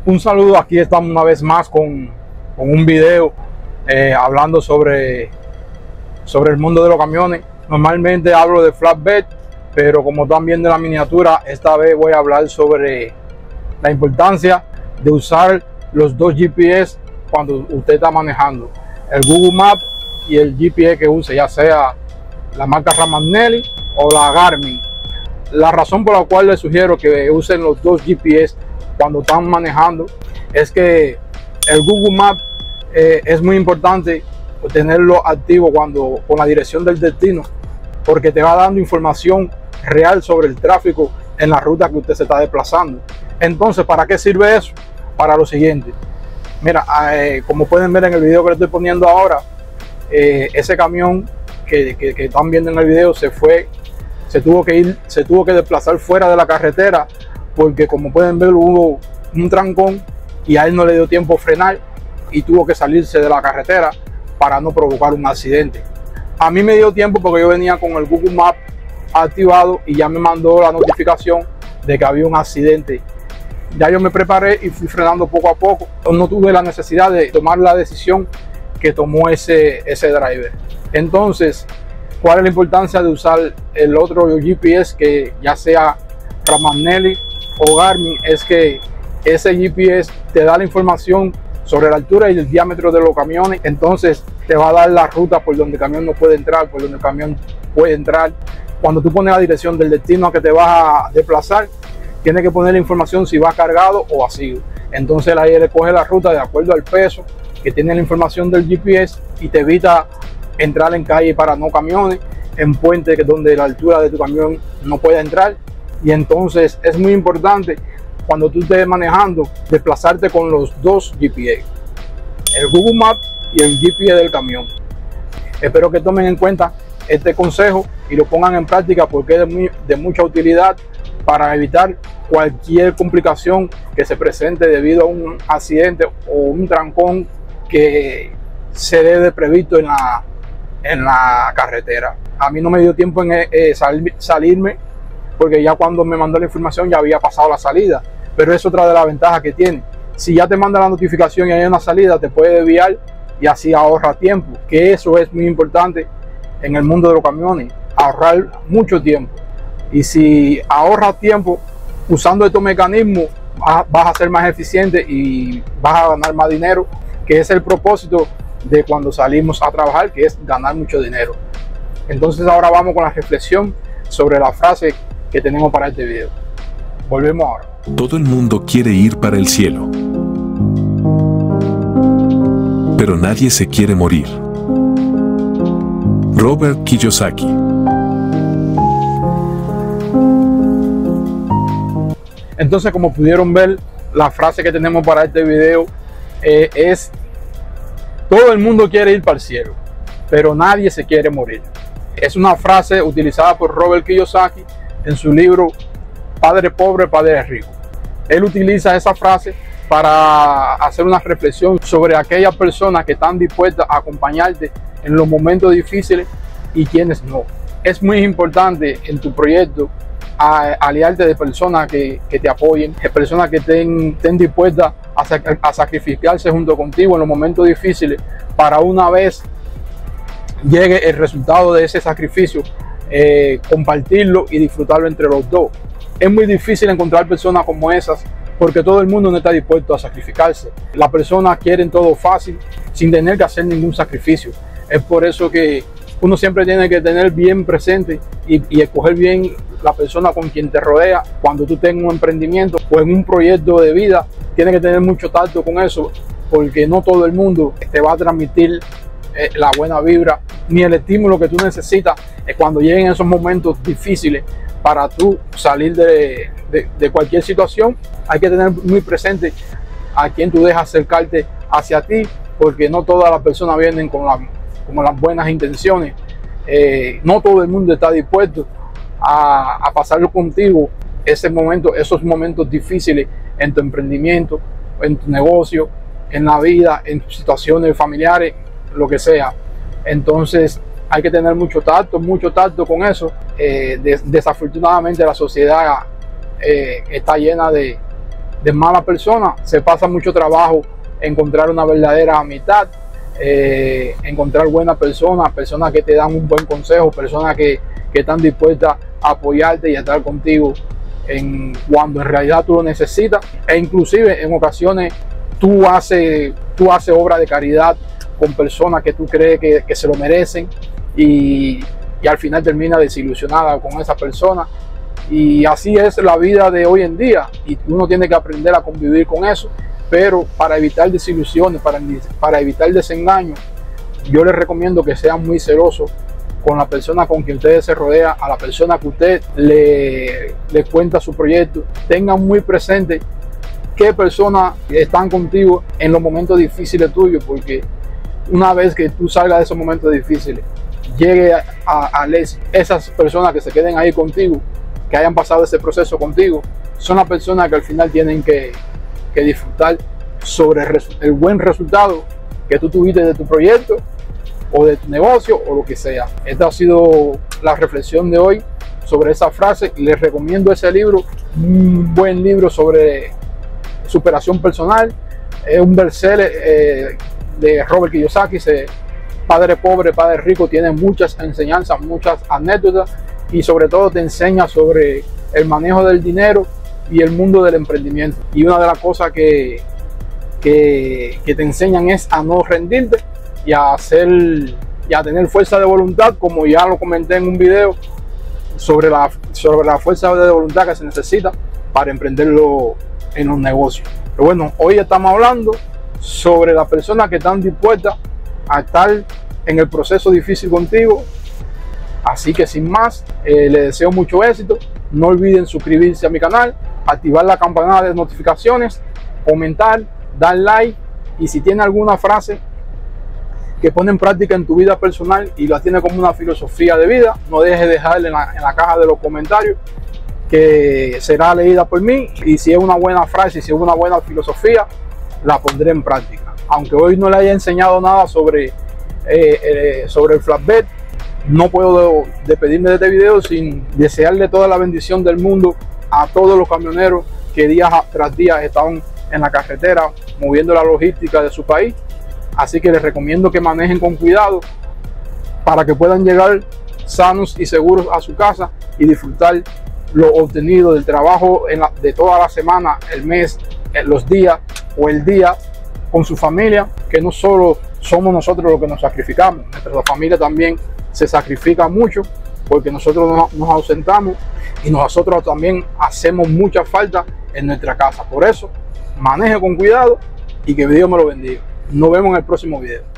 Un saludo, aquí estamos una vez más con un video hablando sobre el mundo de los camiones. Normalmente hablo de flatbed, pero como están viendo en la miniatura, esta vez voy a hablar sobre la importancia de usar los dos GPS cuando usted está manejando, el Google Maps y el GPS que use, ya sea la marca Ramanelli o la Garmin. La razón por la cual les sugiero que usen los dos GPS cuando están manejando es que el Google Maps es muy importante tenerlo activo con la dirección del destino, porque te va dando información real sobre el tráfico en la ruta que usted se está desplazando. Entonces, ¿para qué sirve eso? Para lo siguiente. Mira, como pueden ver en el video que les estoy poniendo ahora, ese camión que están viendo en el video se tuvo que desplazar fuera de la carretera, porque como pueden ver hubo un trancón y a él no le dio tiempo a frenar y tuvo que salirse de la carretera para no provocar un accidente. A mí me dio tiempo porque yo venía con el Google Maps activado y ya me mandó la notificación de que había un accidente. Ya yo me preparé y fui frenando poco a poco. No tuve la necesidad de tomar la decisión que tomó ese driver. Entonces, ¿cuál es la importancia de usar el otro GPS, que ya sea Ramanelli o Garmin? Es que ese GPS te da la información sobre la altura y el diámetro de los camiones. Entonces te va a dar la ruta por donde el camión no puede entrar, por donde el camión puede entrar. Cuando tú pones la dirección del destino a que te vas a desplazar, tienes que poner la información si va cargado o vacío. Entonces ahí le coge la ruta de acuerdo al peso que tiene la información del GPS y te evita entrar en calle para no camiones, en puentes donde la altura de tu camión no puede entrar. Y entonces es muy importante, cuando tú estés manejando, desplazarte con los dos GPS, el Google Maps y el GPS del camión. Espero que tomen en cuenta este consejo y lo pongan en práctica, porque es de mucha utilidad para evitar cualquier complicación que se presente debido a un accidente o un trancón que se dé de previsto en la carretera. A mí no me dio tiempo en salirme, porque ya cuando me mandó la información ya había pasado la salida. Pero es otra de las ventajas que tiene. Si ya te manda la notificación y hay una salida, te puede desviar y así ahorra tiempo, que eso es muy importante en el mundo de los camiones, ahorrar mucho tiempo. Y si ahorras tiempo usando estos mecanismos, vas a ser más eficiente y vas a ganar más dinero, que es el propósito de cuando salimos a trabajar, que es ganar mucho dinero. Entonces ahora vamos con la reflexión sobre la frase que tenemos para este video. Volvemos ahora. Todo el mundo quiere ir para el cielo, pero nadie se quiere morir. Robert Kiyosaki. Entonces, como pudieron ver, la frase que tenemos para este video es: todo el mundo quiere ir para el cielo, pero nadie se quiere morir. Es una frase utilizada por Robert Kiyosaki en su libro Padre Pobre, Padre Rico. Él utiliza esa frase para hacer una reflexión sobre aquellas personas que están dispuestas a acompañarte en los momentos difíciles y quienes no. Es muy importante en tu proyecto aliarte de personas que te apoyen, de personas que estén dispuestas a sacrificarse junto contigo en los momentos difíciles, para una vez llegue el resultado de ese sacrificio, compartirlo y disfrutarlo entre los dos. Es muy difícil encontrar personas como esas, porque todo el mundo no está dispuesto a sacrificarse. Las personas quieren todo fácil sin tener que hacer ningún sacrificio. Es por eso que uno siempre tiene que tener bien presente y escoger bien la persona con quien te rodea. Cuando tú tengas un emprendimiento o en un proyecto de vida, tienes que tener mucho tacto con eso, porque no todo el mundo te va a transmitir la buena vibra ni el estímulo que tú necesitas cuando lleguen esos momentos difíciles. Para tú salir de cualquier situación, hay que tener muy presente a quien tú dejas acercarte hacia ti, porque no todas las personas vienen con las buenas intenciones. No todo el mundo está dispuesto a pasarlo contigo esos momentos difíciles en tu emprendimiento, en tu negocio, en la vida, en situaciones familiares, lo que sea. Entonces hay que tener mucho tacto con eso. Desafortunadamente la sociedad está llena de de mala persona. Se pasa mucho trabajo encontrar una verdadera amistad, encontrar buenas personas, personas que te dan un buen consejo, personas que están dispuestas a apoyarte y a estar contigo cuando en realidad tú lo necesitas. E inclusive en ocasiones tú haces obra de caridad con personas que tú crees que se lo merecen y al final termina desilusionada con esa persona. Y así es la vida de hoy en día y uno tiene que aprender a convivir con eso, pero para evitar desilusiones, para evitar desengaños, yo les recomiendo que sean muy celosos con la persona con quien ustedes se rodean, a la persona que usted le cuenta su proyecto. Tengan muy presente qué personas están contigo en los momentos difíciles tuyos, porque una vez que tú salgas de esos momentos difíciles, llegue a esas personas que se queden ahí contigo, que hayan pasado ese proceso contigo, son las personas que al final tienen que disfrutar sobre el buen resultado que tú tuviste de tu proyecto o de tu negocio o lo que sea. Esta ha sido la reflexión de hoy sobre esa frase. Les recomiendo ese libro, un buen libro sobre superación personal. Es un bestseller de Robert Kiyosaki. Padre Pobre, Padre Rico, tiene muchas enseñanzas, muchas anécdotas y sobre todo te enseña sobre el manejo del dinero y el mundo del emprendimiento. Y una de las cosas que te enseñan es a no rendirte y a tener fuerza de voluntad, como ya lo comenté en un video sobre la fuerza de voluntad que se necesita para emprenderlo en los negocios. Pero bueno, hoy estamos hablando sobre las personas que están dispuestas a estar en el proceso difícil contigo. Así que sin más, les deseo mucho éxito. No olviden suscribirse a mi canal, activar la campana de notificaciones, comentar, dar like, y si tiene alguna frase que pone en práctica en tu vida personal y la tiene como una filosofía de vida, no dejes de dejarla en la caja de los comentarios, que será leída por mí, y si es una buena frase, si es una buena filosofía, la pondré en práctica. Aunque hoy no le haya enseñado nada sobre el flatbed, no puedo despedirme de este video sin desearle toda la bendición del mundo a todos los camioneros que día tras día están en la carretera moviendo la logística de su país. Así que les recomiendo que manejen con cuidado para que puedan llegar sanos y seguros a su casa y disfrutar lo obtenido del trabajo de toda la semana, el mes, los días o el día con su familia, que no solo somos nosotros los que nos sacrificamos, nuestra familia también se sacrifica mucho porque nosotros nos ausentamos y nosotros también hacemos mucha falta en nuestra casa. Por eso, maneje con cuidado y que Dios me lo bendiga. Nos vemos en el próximo video.